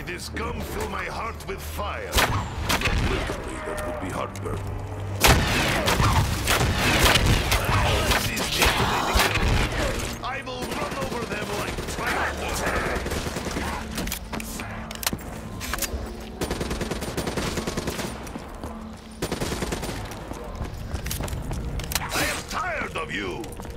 this scum fill my heart with fire. Not literally, that would be heartburn. This is detonating. I will run over them like tractors. I am tired of you!